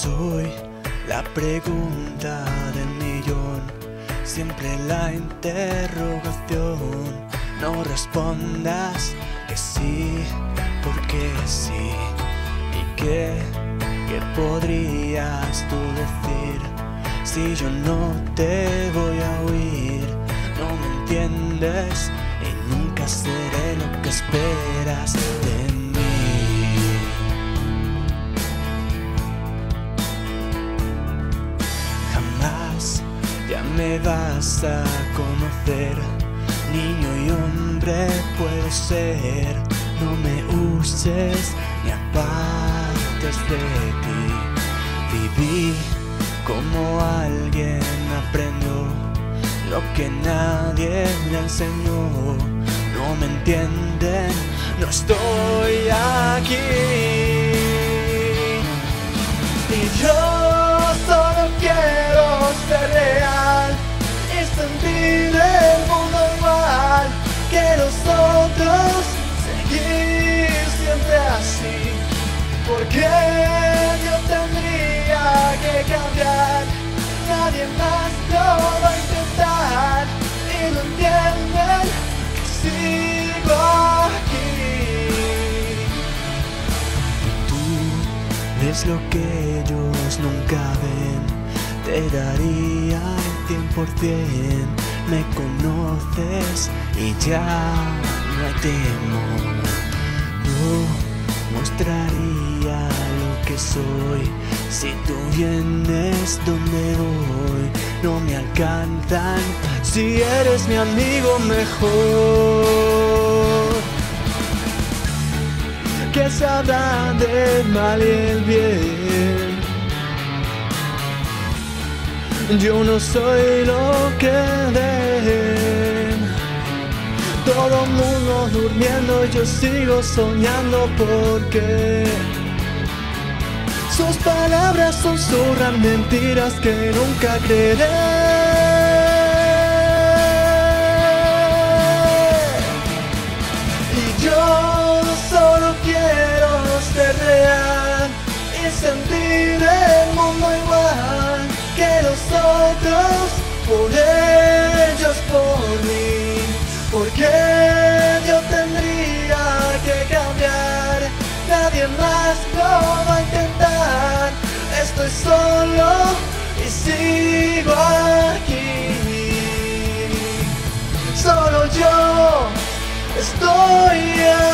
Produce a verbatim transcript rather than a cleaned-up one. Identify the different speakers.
Speaker 1: Soy la pregunta del millón, siempre la interrogación. No respondas que sí, porque sí. ¿Y qué, qué podrías tú decir si yo no te voy a oír? No me entiendes y nunca seré lo que esperas de mí. Ya me vas a conocer, niño y hombre puedo ser. No me uses ni apartes de ti. Viví como alguien aprendió lo que nadie le enseñó. No me entienden, no estoy aquí. Y yo solo quiero ser real y sentir el mundo igual que nosotros, seguir siempre así. Porque yo tendría que cambiar, nadie más lo va a intentar. Y no entienden que sigo aquí. Tú ves lo que ellos nunca ven, te daría el cien por cien. Me conoces y ya no hay temor. Yo mostraría lo que soy si tú vienes donde voy. No me alcanzan si eres mi amigo mejor. Que sabrá del mal y el bien. Yo no soy lo que ven. Todo el mundo durmiendo, yo sigo soñando porque sus palabras susurran mentiras que nunca creeré. Y yo solo quiero ser real y sentir el mundo igual que nosotros, por ellos, por mí. Porque yo tendría que cambiar, nadie más lo va a intentar. Estoy solo y sigo aquí. Solo yo estoy aquí.